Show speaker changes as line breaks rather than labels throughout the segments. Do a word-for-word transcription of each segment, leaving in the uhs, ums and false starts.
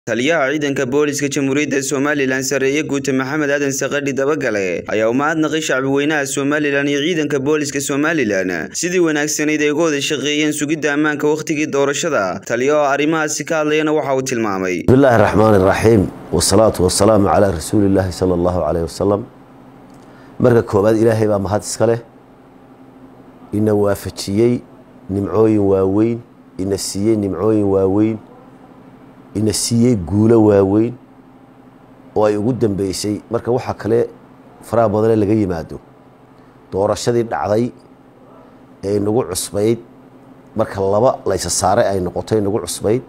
taliyaha ciidanka booliska jamhuuriyadda Somaliland sareeye guuta Maxamed Aadan Saqadhi dabagale ayaa u mahadnaqay shacbi weynaha Somaliland iyo ciidanka booliska Somaliland sidii wanaagsaneyd ay uga wada shaqeeyeen sugidda ammaanka waqtigii doorashada. Taliyaha arrimahaasi ka hadlayna waxa uu tilmaamay
Bismillahir Rahmanir Rahiim wasalaatu wasalaamu ala rasuulillaah sallallahu alayhi wasallam. marka koobaad Ilaahay baa mahad iska leh ina waafajiyay nimcooyin waaweyn ina siiyay nimcooyin waaweyn ina siiyay guulo waaweyn oo ay ugu dambeysay marka waxa kale faraha badan laga yimaado doorashadii dhacday ee nagu cusbayd marka laba la isa saaray ay noqotay nagu cusbayd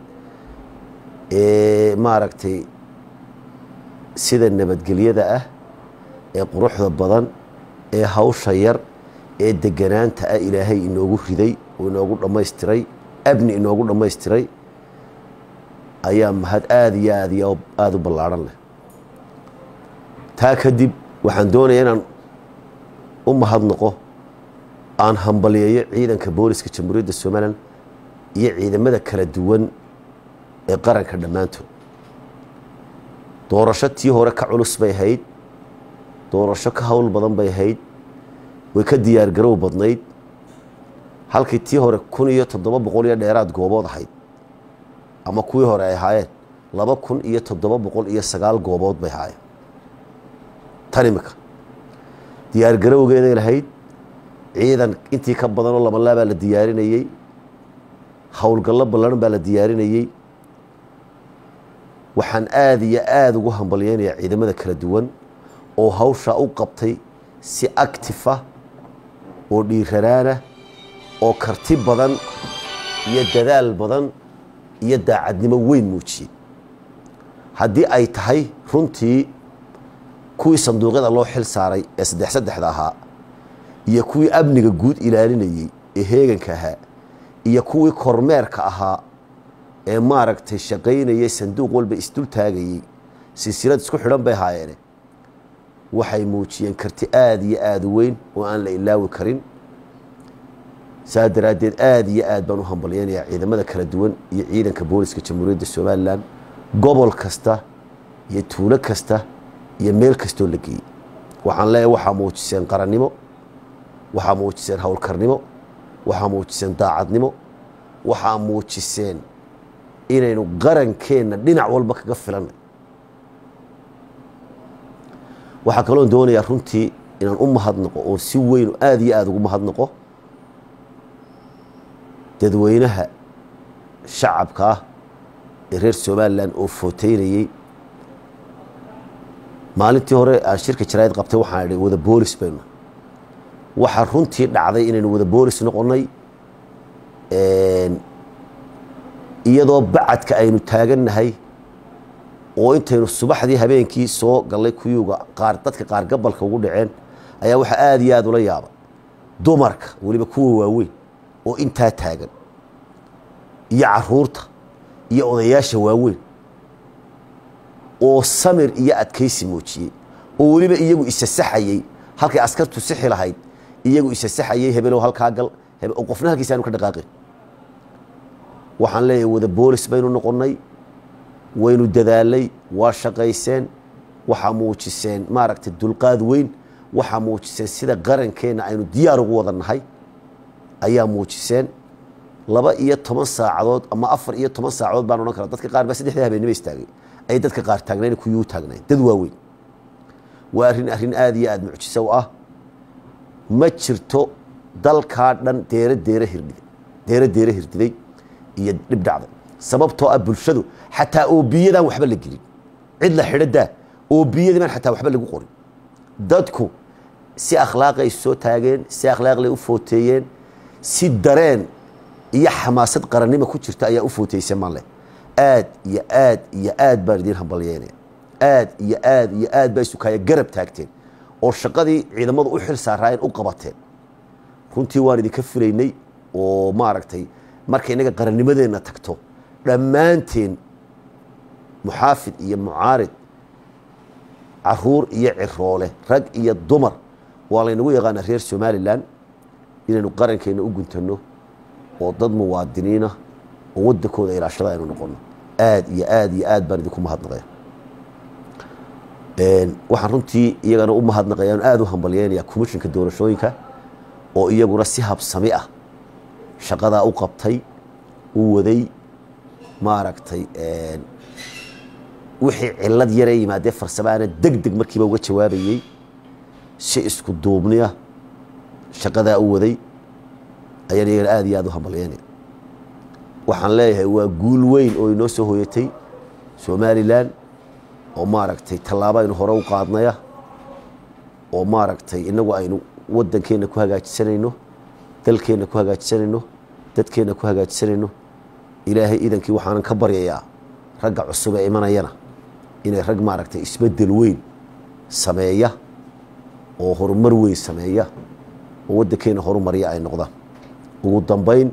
ee maaragtay sida nabadgelyada ah ee quruxda badan ee hawsha yar ee deganaanta ah Ilaahay inoogu riday oo inoogu dhameystiray abni inoogu dhameystiray ayaa mahad aad iyo aad iyo aad u ballaaran leh. taa kadib waxaan doonayaa inaan u mahadnaqo aan hambaliyeeyo ciidanka booliska jamhuuriyadda Somaliland iyo ciidamada kala duwan ee qaranka dhamaantood. doorasho tii hore ka culus bay ahayd, doorasho ka hawl badan bay ahayd, way ka diyaar garow badnayd halkii tii hore kun iyo toddoba boqol iyo dheeraad goobood ahayd ama kuwii hore ay ahaayeen laba kun iyo toddoba boqol iyo sagaal goobood bay ahaayeen. tan imika diyaar garowgeeday lahayd ciidan intii ka badan oo laba laabaa la diyaarinayay, howlgallo ballaaran baa la diyaarinayay. waxaan aad iyo aad ugu hambaliyeynayaa ciidamada kala duwan oo hawsha u qabtay si active ah oo dhiiranaana oo karti badan iyo dadaal badan iyo daacadnimo weyn muujiyay. haddii ay tahay runtii kuwii sanduuqyada loo xil saaray ee saddex saddexda ahaa iyo kuwii amniga guud ilaalinayay ee heeganka ahaa iyo kuwii kormeerka ahaa ee maaragtay shaqaynayay sanduuq walba isdul taagayay silsilad isku xidhan bay ahaayeen. waxay muujiyeen karti aad iyo aad u weyn oo aan la ilaawi karin. saa daraadeed aad iyo aad baan u hambaliyeynayaa ciidamada kala duwan iyo ciidanka booliska jamhuuriyadda Somaliland gobol kasta iyo tuulo kasta iyo meel kastoo la geeyay. waxaan leeyahay waxaa muujiseen qarannimo, waxaa muujiseen howlkarnimo, waxaa muujiseen daacadnimo, waxaa muujiseen inaynu qarankeenna dhinac walba kaga filanay. waxaa kaloo doonayaa runtii inaan u mahadnaqo oo si weyn aad iyo aad ugu mahadnaqo dadweynaha shacabka ah ee reer Somaliland oo footeynayay. maalintii hore aan shirka jaraa'id qabtay waxaan idhi wada boolis baynu waxa runtii dhacday inaynu wada boolis noqonay iyadoo bacadka aynu taagannahay oo intaynu subaxdii habeenkii soo galay kuyuga qaar dadka qaar gabalka ugu dhaceen ayaa waxa aad iyo aad ula yaaba dumarka waliba kuwa waaweyn oo intaa taagan iyo caruurta iyo odayaasha waaweyn oo samir iyo adkaysi muujiyay oo waliba iyagu isa saxayay halkay askartu sixi lahayd iyagu isa saxayay hebelow halkaa gal hebel oo qofna halkiisa aanu ka dhaqaaqin. waxaan leeyahay wada boolis baynu noqonnay, waynu dadaalay, waa shaqayseen, waxaa muujiseen maaragtay dulqaad weyn, waxaa muujiseen sida qarankeenna aynu diyaar ugu wada nahay ayaa muujiseen. laba iyo toban saacadood ama afar iyo toban saacadood baan odhan karaa dadka qaar baa saddexdii habeenimo istaagay ay dadka qaar taagnayn kuyuu taagnayn dad waaweyn. waa arrin arrin aad iyo aad mucjiso u ah. ma jirto dalkaa dhan deere deere hirdiday deere deere hirdiday iyo dhib dhacday sababtoo ah bulshadu xataa oo biyadan waxba la gelin cid la xidhadaa oo biyadiiban xataa waxba lagu qorin. dadku si akhlaaqay soo taageen, si akhlaaqlay u footeeyeen, si dareen iyo xamaasad qarannimo ku jirta ayaa u footeysay maale. aad iyo aad iyo aad baan idin hambalyeynaya. aad iyo aad iyo aad bay sukaya garab taagteen oo shaqadii ciidamadu u xil saarayeen u qabateen. runtii waan idinka filaynay oo maaragtay markay inaga qarannimadeena tagto dhammaanteen muxaafid iyo mucaarid caruur iyo ciroole rag iyo dumar waa laynagu yaqaanaa reer Somaliland inaynu qarankeena u guntano oo dad muwaadiniina oo wadankooda ilaashada aynu noqono. aad iyo aad iyo aad baan idinku mahadnaqaya waxaan runtii iyagana u mahadnaqaya aad u hambalyeynaya komishinka doorashooyinka oo iyaguna si habsami ah shaqadaa u qabtay u waday maaragtay wixii cilad yare yimaadee farsamaana deg deg markiiba uga jawaabayey si isku duubniya shaqadaa u waday ayaan iyagana aad iyo aad u hambalyeynaya waxaan leeyahay waa guul weyn oo inoo soo hooyatay somalilan oo maaragtay tallaabo aynu hore u qaadnaya oo maaragtay inagu aynu waddankeena ku hagaajisanayno dalkeena ku hagaajisanayno dadkeena ku hagaajisanayno ilaahay idankii waxaanan ka baryayaa ragga cusub ee imanayana inay rag maaragtay isbeddel weyn sameeya oo horumar weyn sameeya oo waddankeena horumarya ay noqdaan ugu dambayn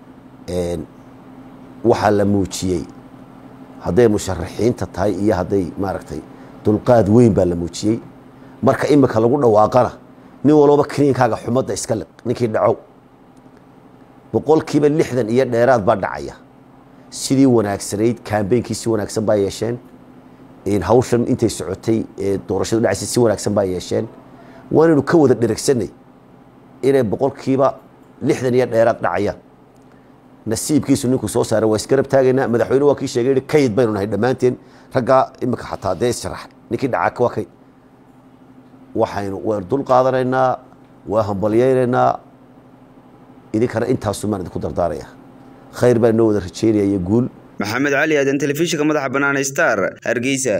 waxaa la muujiyey hadday musharaxiinta tahay iyo hadday maaragtay dulqaad weyn baa la muujiyey marka imika lagu dhawaaqana nin walba kiniinkaaga xumadda iska liq ninkii dhacow boqolkiiba lixdan iyo dheeraad baa dhacaya sidii wanaagsanayd kaambeynkii si wanaagsan baa yeesheen hawshan intay socotay ee doorashadu dhacaysay si wanaagsan baa yeesheen waanaynu ka wada dheragsanay inay boqolkiiba lixdan iyo dheeraad dhacayaan nasiibkiisu ninku soo saaray waa isgarab taagaynaa madaxweyne waa kii sheegay kayd baynu nahay dhammaanteen raggaa imika xataa dee sharax ninkii dhacaa waa kayd waxaynu waan dul qaadanaynaa waa hambalyaynaynaa idinkana intaasu maan idinku dardaaraya khayr baan noo wada rajeynaya iyo guul
maxamed cali aadan telefishinka madaxa bannaan star hargeysa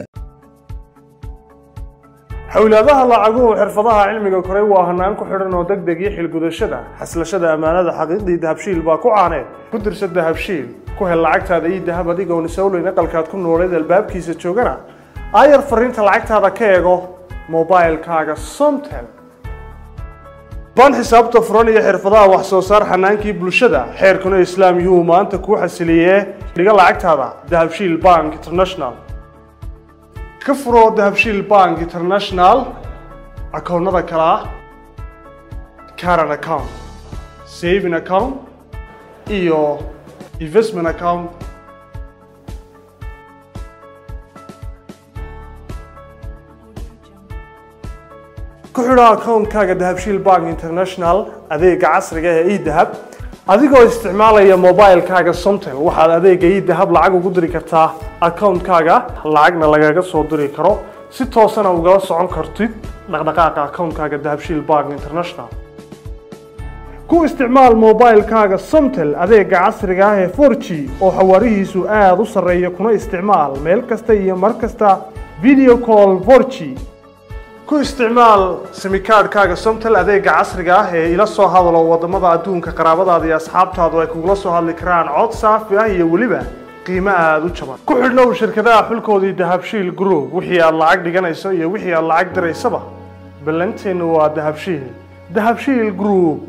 xawlaadaha lacaguhu xirfadaha cilmiga koray waa hanaan ku xidhan oo deg deg iyo xilgudashada xaslashada ammaanada xaqiiqdii dahabshiil baa ku caaneed ku dirsa dahabshiil ku hel lacagtaada iyo dahab adigoon isowleyn aqalkaad ku nooleed albaabkiisa joogana aayar fariinta lacagtaada ka eego mobilekaaga somtel baan xisaabta furan iyo xirfadaha wax soo saar xanaankii bulshada xeerkuna islaam yuhu maanta kuu xasiliyee dhiga lacagtaada dahabshiil bank international ka furo dahabshiil bank international akoonnada kale ah current account saving account iyo investment account ku xidho akoonkaaga dahabshiil bank international adeega casriga ee e-dahab adigoo isticmaalaya mobilekaaga somtel waxaad adeega e-dahab lacag ugu diri kartaa akoonkaaga lacagna lagaga soo diri karo si toosana ugala socon kartid dhaqdhaqaaqa akoonkaaga dahabshiil bank international ku isticmaal mobilekaaga somtel adeega casriga ah ee four G oo xawaarihiisu aad u sarreeya kuna isticmaal meel kasta iyo mar kasta video call four G ku isticmaal simikaadhkaaga somtel adeega casriga ah ee ila soo hadalo wadamada adduunka qaraabadaada iyo asxaabtaadu ay kugula soo hadli karaan cod saafi ah iyo weliba qiimo aada u jaban ku xidhnow shirkadaha xulkoodii dahabshiil group wixii aad lacag dhiganayso iyo wixii aad lacag diraysaba ballanteenu waa dahabshiil dahabshiil group